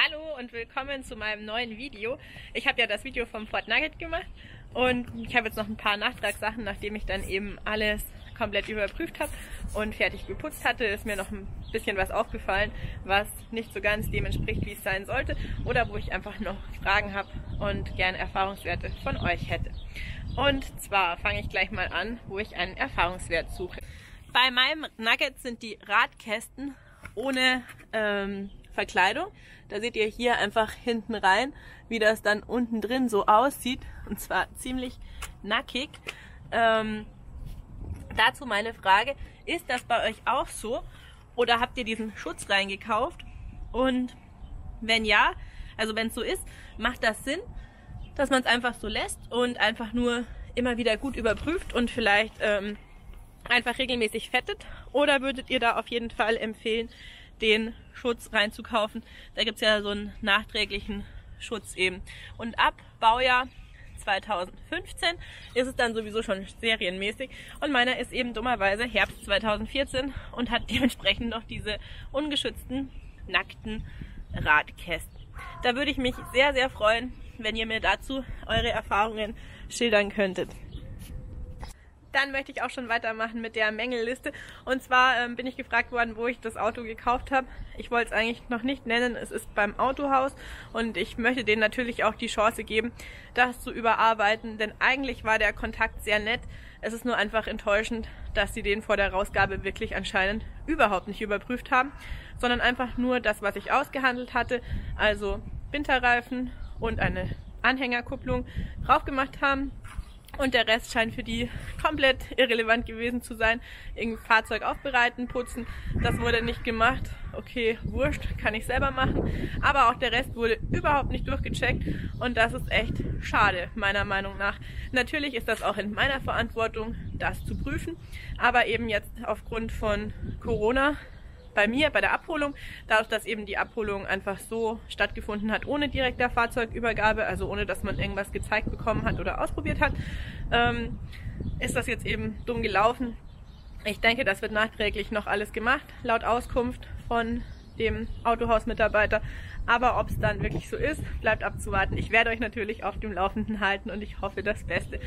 Hallo und willkommen zu meinem neuen Video. Ich habe ja das Video vom Ford Nugget gemacht und ich habe jetzt noch ein paar Nachtragssachen, nachdem ich dann eben alles komplett überprüft habe und fertig geputzt hatte, ist mir noch ein bisschen was aufgefallen, was nicht so ganz dem entspricht, wie es sein sollte oder wo ich einfach noch Fragen habe und gerne Erfahrungswerte von euch hätte. Und zwar fange ich gleich mal an, wo ich einen Erfahrungswert suche. Bei meinem Nugget sind die Radkästen ohne Verkleidung. Da seht ihr hier einfach hinten rein, wie das dann unten drin so aussieht. Und zwar ziemlich nackig. Dazu meine Frage, ist das bei euch auch so? Oder habt ihr diesen Schutz reingekauft? Und wenn ja, also wenn es so ist, macht das Sinn, dass man es einfach so lässt und einfach nur immer wieder gut überprüft und vielleicht einfach regelmäßig fettet? Oder würdet ihr da auf jeden Fall empfehlen, den Schutz reinzukaufen? Da gibt es ja so einen nachträglichen Schutz eben. Und ab Baujahr 2015 ist es dann sowieso schon serienmäßig. Und meiner ist eben dummerweise Herbst 2014 und hat dementsprechend noch diese ungeschützten, nackten Radkästen. Da würde ich mich sehr, sehr freuen, wenn ihr mir dazu eure Erfahrungen schildern könntet. Dann möchte ich auch schon weitermachen mit der Mängelliste. Und zwar bin ich gefragt worden, wo ich das Auto gekauft habe. Ich wollte es eigentlich noch nicht nennen. Es ist beim Autohaus und ich möchte denen natürlich auch die Chance geben, das zu überarbeiten. Denn eigentlich war der Kontakt sehr nett. Es ist nur einfach enttäuschend, dass sie den vor der Rausgabe wirklich anscheinend überhaupt nicht überprüft haben, sondern einfach nur das, was ich ausgehandelt hatte, also Winterreifen und eine Anhängerkupplung drauf gemacht haben. Und der Rest scheint für die komplett irrelevant gewesen zu sein. Irgendwie Fahrzeug aufbereiten, putzen, das wurde nicht gemacht. Okay, wurscht, kann ich selber machen. Aber auch der Rest wurde überhaupt nicht durchgecheckt und das ist echt schade, meiner Meinung nach. Natürlich ist das auch in meiner Verantwortung, das zu prüfen, aber eben jetzt aufgrund von Corona bei mir, bei der Abholung, dadurch, dass eben die Abholung einfach so stattgefunden hat, ohne direkter Fahrzeugübergabe, also ohne, dass man irgendwas gezeigt bekommen hat oder ausprobiert hat, ist das jetzt eben dumm gelaufen. Ich denke, das wird nachträglich noch alles gemacht, laut Auskunft von dem Autohausmitarbeiter. Aber ob es dann wirklich so ist, bleibt abzuwarten. Ich werde euch natürlich auf dem Laufenden halten und ich hoffe das Beste.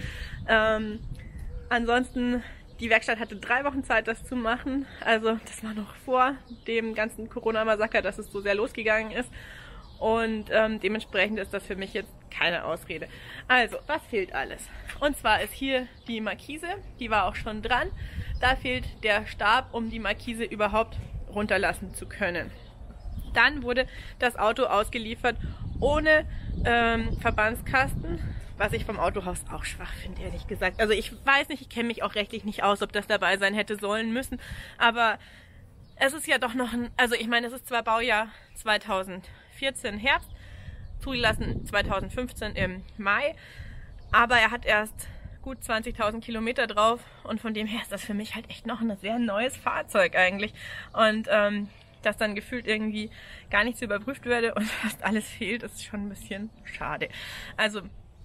Ansonsten, die Werkstatt hatte 3 Wochen Zeit, das zu machen. Also das war noch vor dem ganzen Corona-Massaker, dass es so sehr losgegangen ist. Und dementsprechend ist das für mich jetzt keine Ausrede. Also, was fehlt alles? Und zwar ist hier die Markise, die war auch schon dran. Da fehlt der Stab, um die Markise überhaupt runterlassen zu können. Dann wurde das Auto ausgeliefert ohne Verbandskasten, was ich vom Autohaus auch schwach finde, ehrlich gesagt. Also ich weiß nicht, ich kenne mich auch rechtlich nicht aus, ob das dabei sein hätte sollen müssen, aber es ist ja doch noch also ich meine, es ist zwar Baujahr 2014 Herbst, zugelassen 2015 im Mai, aber er hat erst gut 20.000 Kilometer drauf und von dem her ist das für mich halt echt noch ein sehr neues Fahrzeug eigentlich und dass dann gefühlt irgendwie gar nichts überprüft werde und fast alles fehlt, ist schon ein bisschen schade. Also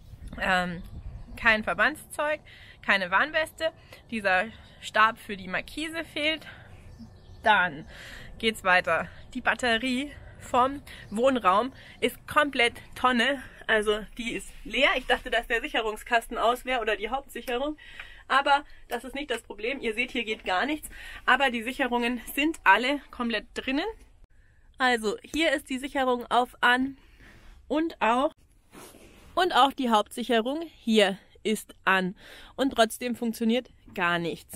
kein Verbandszeug, keine Warnweste, dieser Stab für die Markise fehlt. Dann geht's weiter. Die Batterie vom Wohnraum ist komplett Tonne, also die ist leer. Ich dachte, dass der Sicherungskasten aus wäre oder die Hauptsicherung, aber das ist nicht das Problem. Ihr seht, hier geht gar nichts, aber die Sicherungen sind alle komplett drinnen. Also hier ist die Sicherung auf an und auch die Hauptsicherung hier ist an und trotzdem funktioniert gar nichts.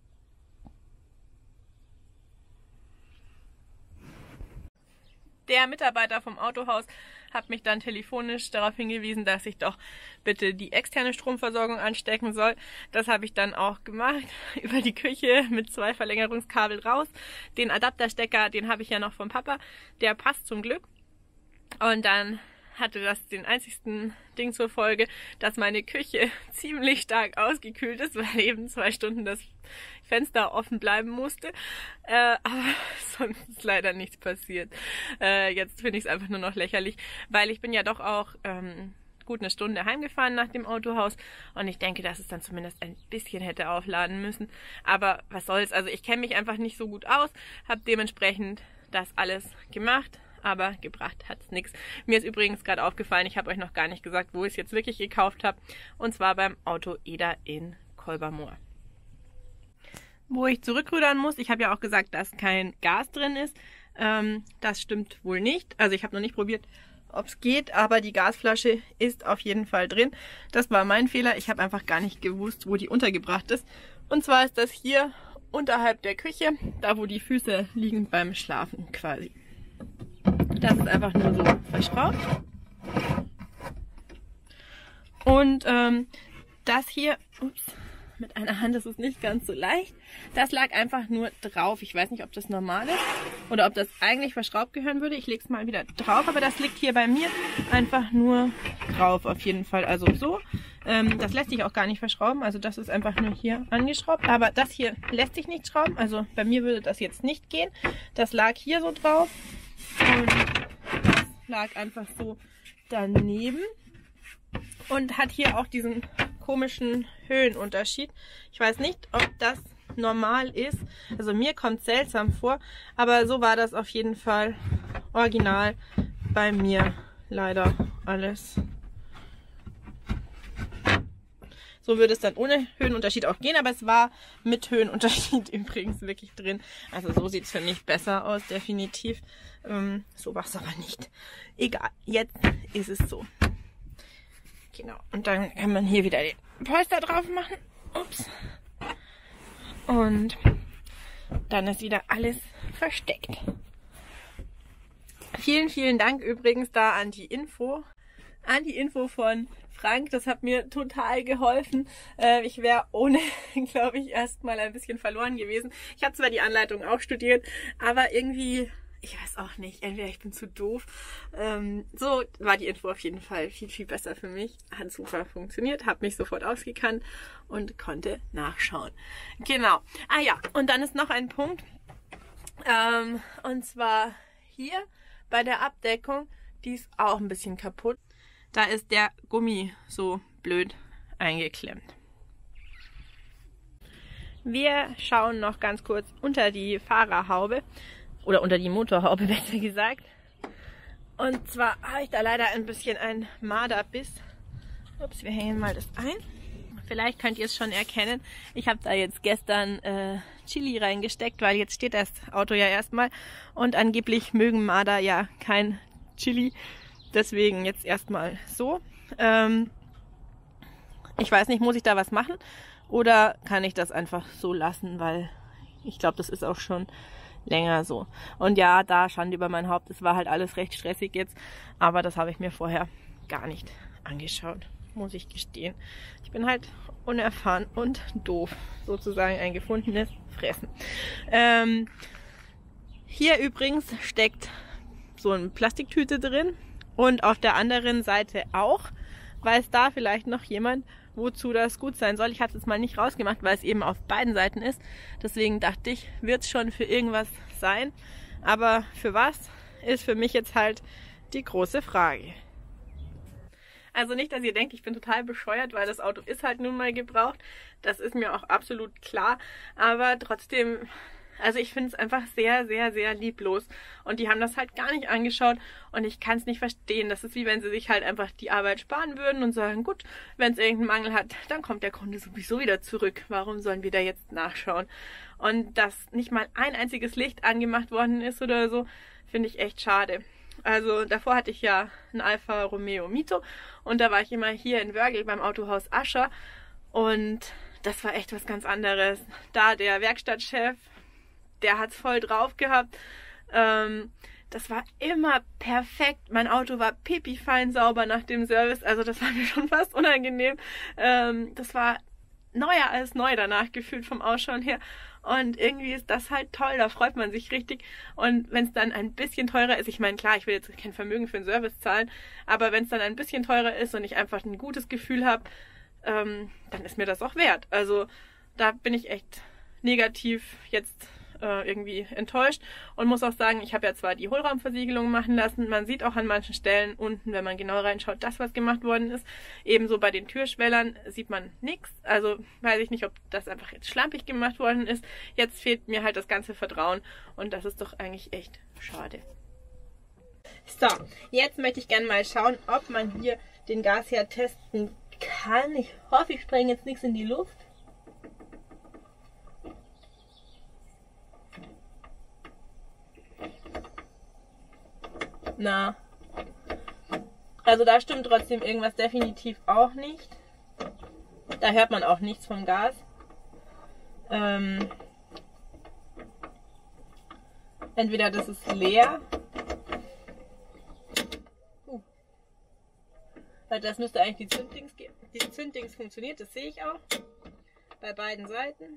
Der Mitarbeiter vom Autohaus hat mich dann telefonisch darauf hingewiesen, dass ich doch bitte die externe Stromversorgung anstecken soll. Das habe ich dann auch gemacht, über die Küche mit 2 Verlängerungskabel raus. Den Adapterstecker, den habe ich ja noch vom Papa, der passt zum Glück. Und dann hatte das den einzigsten Ding zur Folge, dass meine Küche ziemlich stark ausgekühlt ist, weil eben 2 Stunden das Fenster offen bleiben musste. Aber sonst ist leider nichts passiert. Jetzt finde ich es einfach nur noch lächerlich, weil ich bin ja doch auch gut eine Stunde heimgefahren nach dem Autohaus und ich denke, dass es dann zumindest ein bisschen hätte aufladen müssen. Aber was soll's, also ich kenne mich einfach nicht so gut aus, habe dementsprechend das alles gemacht. aber gebracht hat's nichts. Mir ist übrigens gerade aufgefallen, ich habe euch noch gar nicht gesagt, wo ich es jetzt wirklich gekauft habe. Und zwar beim Auto Eder in Kolbermoor. Wo ich zurückrudern muss, ich habe ja auch gesagt, dass kein Gas drin ist. Das stimmt wohl nicht. Also ich habe noch nicht probiert, ob es geht, aber die Gasflasche ist auf jeden Fall drin. Das war mein Fehler. Ich habe einfach gar nicht gewusst, wo die untergebracht ist. Und zwar ist das hier unterhalb der Küche, da wo die Füße liegen beim Schlafen quasi. Das ist einfach nur so verschraubt. Und das hier, ups, mit einer Hand ist es nicht ganz so leicht. Das lag einfach nur drauf. Ich weiß nicht, ob das normal ist oder ob das eigentlich verschraubt gehören würde. Ich lege es mal wieder drauf, aber das liegt hier bei mir einfach nur drauf auf jeden Fall. Also so. Das lässt sich auch gar nicht verschrauben. Also das ist einfach nur hier angeschraubt. Aber das hier lässt sich nicht schrauben. Also bei mir würde das jetzt nicht gehen. Das lag hier so drauf. Und das lag einfach so daneben. Und hat hier auch diesen komischen Höhenunterschied. Ich weiß nicht, ob das normal ist. Also mir kommt es seltsam vor, aber so war das auf jeden Fall original bei mir leider alles. So würde es dann ohne Höhenunterschied auch gehen, aber es war mit Höhenunterschied übrigens wirklich drin. Also so sieht es für mich besser aus, definitiv. So war es aber nicht. Egal, jetzt ist es so. Genau, und dann kann man hier wieder den Polster drauf machen. Ups. Und dann ist wieder alles versteckt. Vielen, vielen Dank übrigens da an die Info von Frank. Das hat mir total geholfen. Ich wäre ohne, glaube ich, erstmal ein bisschen verloren gewesen. Ich habe zwar die Anleitung auch studiert, aber irgendwie, ich weiß auch nicht, entweder ich bin zu doof. So war die Info auf jeden Fall viel, viel besser für mich. Hat super funktioniert, habe mich sofort ausgekannt und konnte nachschauen. Genau. Ah ja, und dann ist noch ein Punkt. Und zwar hier bei der Abdeckung, die ist auch ein bisschen kaputt. Da ist der Gummi so blöd eingeklemmt. Wir schauen noch ganz kurz unter die Fahrerhaube. Oder unter die Motorhaube, besser gesagt. Und zwar habe ich da leider ein bisschen einen Marderbiss. Ups, wir hängen mal das ein. Vielleicht könnt ihr es schon erkennen. Ich habe da jetzt gestern Chili reingesteckt, weil jetzt steht das Auto ja erstmal. Und angeblich mögen Marder ja kein Chili. Deswegen jetzt erstmal so. Ich weiß nicht, muss ich da was machen? Oder kann ich das einfach so lassen? Weil ich glaube, das ist auch schon länger so. Und ja, da Schande über mein Haupt. Es war halt alles recht stressig jetzt. Aber das habe ich mir vorher gar nicht angeschaut, muss ich gestehen. Ich bin halt unerfahren und doof. Sozusagen ein gefundenes Fressen. Hier übrigens steckt so eine Plastiktüte drin. Und auf der anderen Seite auch. Weiß da vielleicht noch jemand, wozu das gut sein soll. Ich habe es jetzt mal nicht rausgemacht, weil es eben auf beiden Seiten ist. Deswegen dachte ich, wird es schon für irgendwas sein. Aber für was, ist für mich jetzt halt die große Frage. Also nicht, dass ihr denkt, ich bin total bescheuert, weil das Auto ist halt nun mal gebraucht. Das ist mir auch absolut klar. Aber trotzdem, also ich finde es einfach sehr, sehr, sehr lieblos. Und die haben das halt gar nicht angeschaut und ich kann es nicht verstehen. Das ist wie wenn sie sich halt einfach die Arbeit sparen würden und sagen, gut, wenn es irgendeinen Mangel hat, dann kommt der Kunde sowieso wieder zurück. Warum sollen wir da jetzt nachschauen? Und dass nicht mal ein einziges Licht angemacht worden ist oder so, finde ich echt schade. Also davor hatte ich ja einen Alfa Romeo Mito und da war ich immer hier in Wörgl beim Autohaus Ascher und das war echt was ganz anderes. Da der Werkstattchef, der hat's voll drauf gehabt. Das war immer perfekt. Mein Auto war pipifein sauber nach dem Service. Also das war mir schon fast unangenehm. Das war neuer als neu danach gefühlt vom Ausschauen her. Und irgendwie ist das halt toll. Da freut man sich richtig. Und wenn es dann ein bisschen teurer ist, ich meine, klar, ich will jetzt kein Vermögen für den Service zahlen, aber wenn es dann ein bisschen teurer ist und ich einfach ein gutes Gefühl habe, dann ist mir das auch wert. Also da bin ich echt negativ jetzt irgendwie enttäuscht und muss auch sagen, ich habe ja zwar die Hohlraumversiegelung machen lassen, man sieht auch an manchen Stellen unten, wenn man genau reinschaut, das, was gemacht worden ist. Ebenso bei den Türschwellern sieht man nichts. Also weiß ich nicht, ob das einfach jetzt schlampig gemacht worden ist. Jetzt fehlt mir halt das ganze Vertrauen und das ist doch eigentlich echt schade. So, jetzt möchte ich gerne mal schauen, ob man hier den Gasherd testen kann. Ich hoffe, ich sprenge jetzt nichts in die Luft. Na, also da stimmt trotzdem irgendwas definitiv auch nicht. Da hört man auch nichts vom Gas. Entweder das ist leer. Weil das müsste eigentlich die Zünddings geben. Die Zünddings funktioniert, das sehe ich auch. Bei beiden Seiten.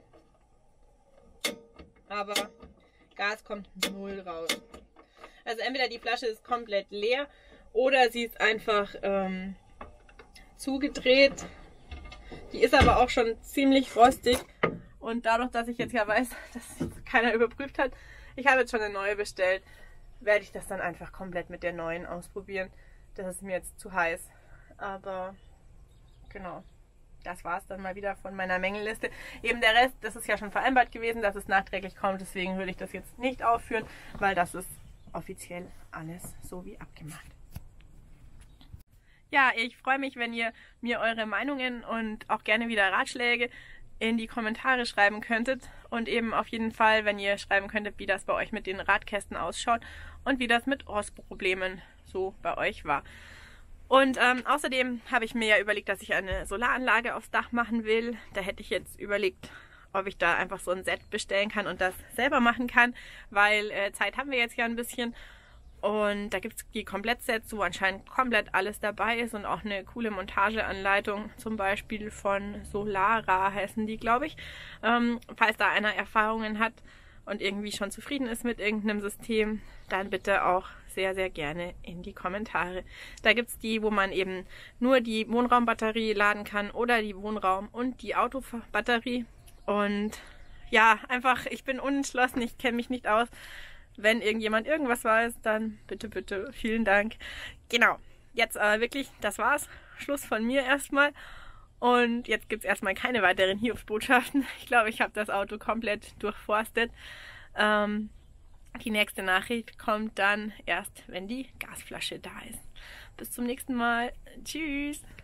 Aber Gas kommt null raus. Also entweder die Flasche ist komplett leer oder sie ist einfach zugedreht. Die ist aber auch schon ziemlich rostig. Und dadurch, dass ich jetzt ja weiß, dass keiner überprüft hat, ich habe jetzt schon eine neue bestellt, werde ich das dann einfach komplett mit der neuen ausprobieren. Das ist mir jetzt zu heiß. Aber genau, das war es dann mal wieder von meiner Mängelliste. Eben der Rest, das ist ja schon vereinbart gewesen, dass es nachträglich kommt. Deswegen würde ich das jetzt nicht aufführen, weil das ist offiziell alles so wie abgemacht. Ja, ich freue mich, wenn ihr mir eure Meinungen und auch gerne wieder Ratschläge in die Kommentare schreiben könntet. Und eben auf jeden Fall, wenn ihr schreiben könntet, wie das bei euch mit den Radkästen ausschaut und wie das mit Rostproblemen so bei euch war. Und außerdem habe ich mir ja überlegt, dass ich eine Solaranlage aufs Dach machen will. Da hätte ich jetzt überlegt, ob ich da einfach so ein Set bestellen kann und das selber machen kann, weil Zeit haben wir jetzt ja ein bisschen. Und da gibt es die Komplettsets, wo anscheinend komplett alles dabei ist und auch eine coole Montageanleitung, zum Beispiel von Solara heißen die, glaube ich. Falls da einer Erfahrungen hat und irgendwie schon zufrieden ist mit irgendeinem System, dann bitte auch sehr, sehr gerne in die Kommentare. Da gibt es die, wo man eben nur die Wohnraumbatterie laden kann oder die Wohnraum- und die Autobatterie. Und ja, einfach, ich bin unentschlossen, ich kenne mich nicht aus. Wenn irgendjemand irgendwas weiß, dann bitte, bitte, vielen Dank. Genau, jetzt wirklich, das war's. Schluss von mir erstmal. Und jetzt gibt es erstmal keine weiteren Hiobsbotschaften. Ich glaube, ich habe das Auto komplett durchforstet. Die nächste Nachricht kommt dann erst, wenn die Gasflasche da ist. Bis zum nächsten Mal. Tschüss.